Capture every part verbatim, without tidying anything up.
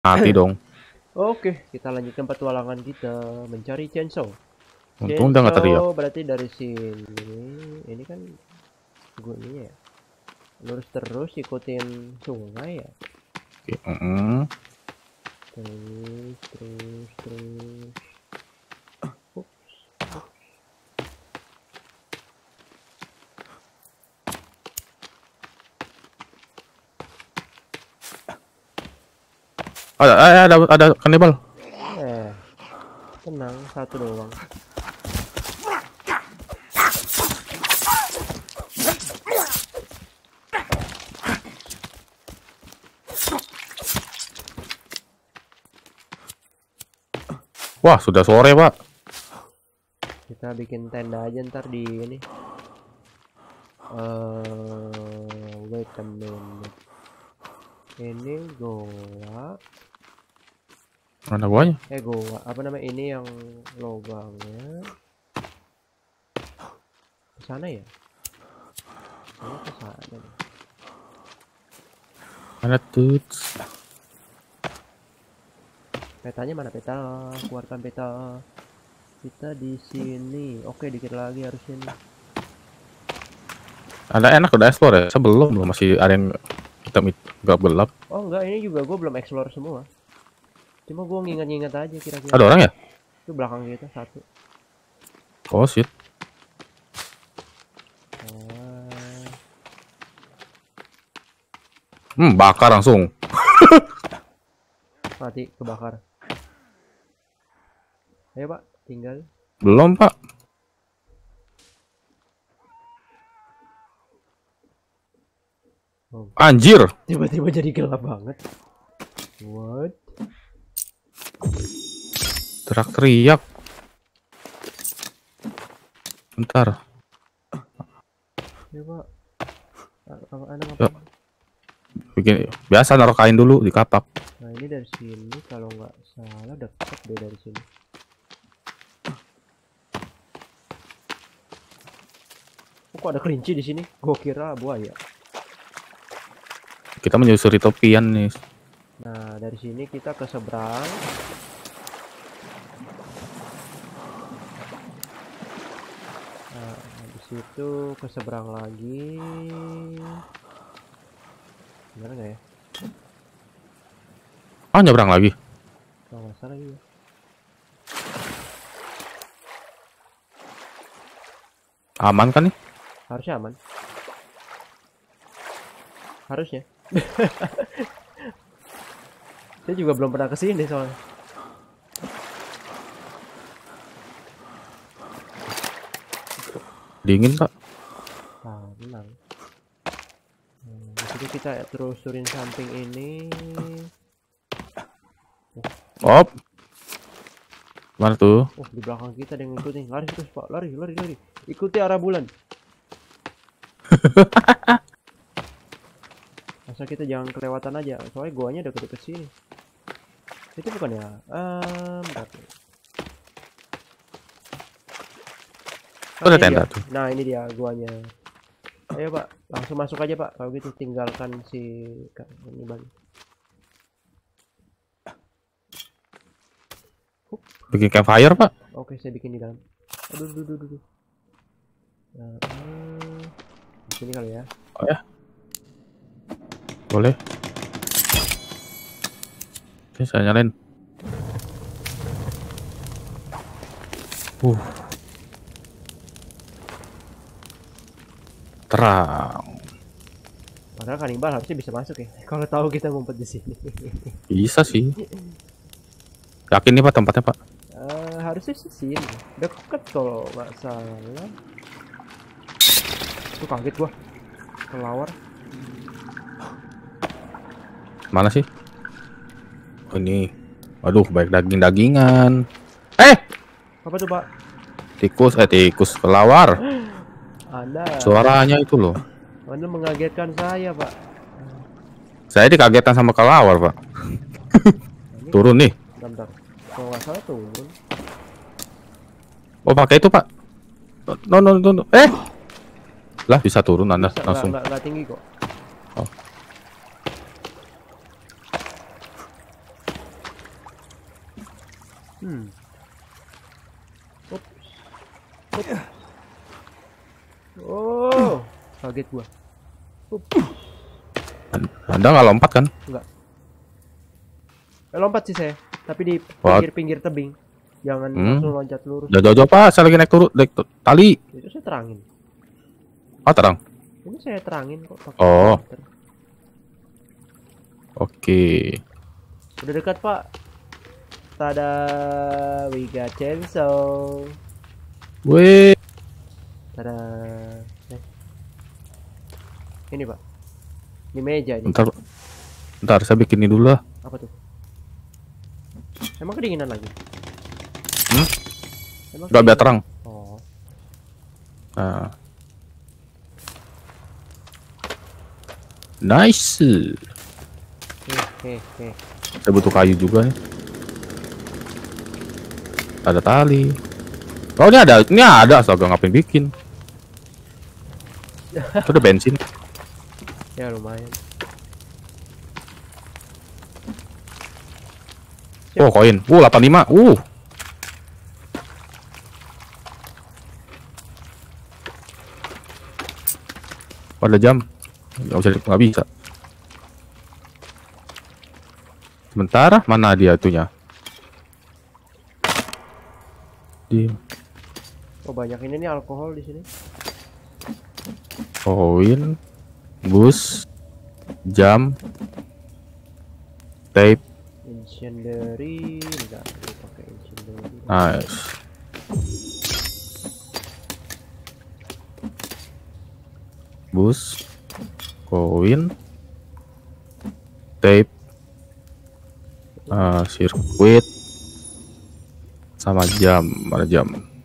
Mati dong. Oke, kita lanjutkan petualangan kita mencari chainsaw. Untung udah nggak teriak. Chainsaw berarti dari sini. Ini kan gunanya ya. Lurus terus ikutin sungai ya. Oke, mm -mm. Terus, terus, terus. Ups, ups. Ada, ada, ada kanibal. Eh, tenang, satu doang. Wah, sudah sore, Pak. Kita bikin tenda aja ntar di ini. Uh, wait a minute. Ini goa. Mana guanya? Eh goa, apa namanya ini yang lubangnya? Kesana ya? Sama kesana nih. Mana tuh? Petanya mana peta? Keluarkan peta. Kita di sini. Oke, dikit lagi harusnya nih. Ada enak udah explore ya? Sebelum belum masih ada yang hitam gak gelap. Oh enggak, ini juga gue belum explore semua. Cuma gue nginget-nginget aja kira-kira. Ada orang ya? Itu belakang kita satu. Oh shit. Ah. Hmm, bakar langsung. Mati, kebakar. Ayo pak, tinggal. Belum, Pak. Oh. Anjir. Tiba-tiba jadi gelap banget. What? Teriak-teriak. Bentar. Ya pak. Ada ngapain? Bikin biasa naruh kain dulu di kapak. Nah ini dari sini kalau nggak salah dekat deh dari sini. Oh, kok ada kelinci di sini? Gue kira buaya. Kita menyusuri topian nih. Nah dari sini kita ke seberang. Nah habis itu ke seberang lagi. Gimana nggak ya? Oh, nyebrang lagi. Kalau nggak salah iya. Aman kan nih? Harusnya aman. Harusnya. Saya juga belum pernah kesini soalnya. Dingin, Pak. Ah, tenang. Hmm, jadi kita terusurin samping ini. Oh. Mana tuh? Oh, di belakang kita ada yang ngikutin. Lari terus, Pak. Lari, lari, lari. Ikuti arah bulan. Asal kita jangan kelewatan aja. Soalnya guanya deket-deket sini. Itu bukan ya? Um, Oh, ada tenda tuh. Nah, ini dia guanya. Ayo, Pak. Langsung masuk aja, Pak. Kalau gitu tinggalkan si ini bang. Bikin campfire, Pak. Oke, saya bikin di dalam. Aduh, aduh, aduh, aduh. Nah, uh, di sini kali ya. Oh ya. Boleh. Oke, saya nyalain. Uh. Terang. Padahal kanibal harusnya bisa masuk ya. Kalau tahu kita ngumpet di sini. Bisa sih. Yakin nih, Pak, tempatnya, Pak? Uh, harusnya sih sini. Deket kalau nggak salah. Tuh kaget gua. Kelawar. Mana sih? Oh, ini. Waduh, baik daging-dagingan. Eh! Apa tuh, Pak? Tikus, eh tikus, kelawar. Anda. Suaranya itu loh. Anda mengagetkan saya, Pak. Saya dikagetan sama kelawar, Pak. Turun nih. Bentar. Kalau nggak salah turun. Oh, pakai itu, Pak. No, no, no, no. Eh! Lah, bisa turun Anda Bisa, langsung. Nggak, nggak tinggi kok. Oh. Hmm. Ups. Ups. Oh, kaget gua. Ups. Anda nggak lompat kan? Enggak. Eh, lompat sih saya, tapi di What? pinggir-pinggir tebing. Jangan Hmm. langsung loncat lurus. Jauh-jauh pak, saya lagi naik turun, naik tu- tali. Itu saya terangin. Ah terang. Ini saya terangin kok pakai Oh. filter. Oke. Udah dekat pak. Tada, we got chainsaw. Wih. Tada. Eh. Ini pak. Ini meja ini. Bentar, bentar saya bikin ini dulu lah. Apa tuh? Emang kedinginan lagi? Hmm? Emang Gak biar kedinginan? terang. Oh. Nah. Nice. Heh, heh, heh. Saya butuh kayu juga nih. Ada tali. Oh ini ada, ini ada. Astaga ngapain bikin? Itu ada bensin. Ya lumayan. Oh koin. Uh delapan puluh lima. Uh. Pada jam. Nggak bisa, nggak bisa. Sementara mana dia itunya? Di Oh banyak ini nih alkohol di sini. koin, bus, jam, tape. Incendiary enggak pakai incendiary. Nice. Bus, koin, tape, uh, sirkuit, sama jam. Mana jam?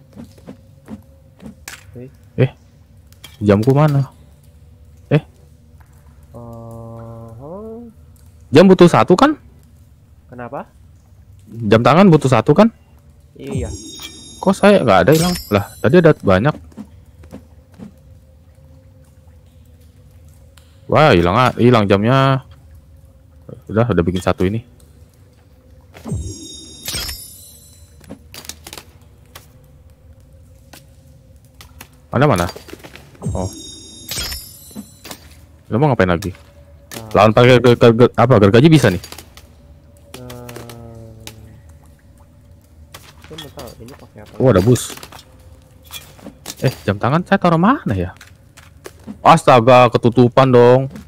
Oke. Eh, jamku mana? Eh, Oh, jam butuh satu kan? kenapa? Jam tangan butuh satu kan? Iya. Kok saya nggak ada hilang? Lah, tadi ada banyak. Wah, hilang ah, hilang jamnya. Udah, udah bikin satu ini. Mana mana? Oh. Lo mau ngapain lagi? Nah, Lawan pakai ger- ger- ger- apa? Gergaji bisa nih. nah, saya mau tahu ini pakai apa? Oh, ada bus. Eh, jam tangan saya taruh mana ya? Astaga, ketutupan dong.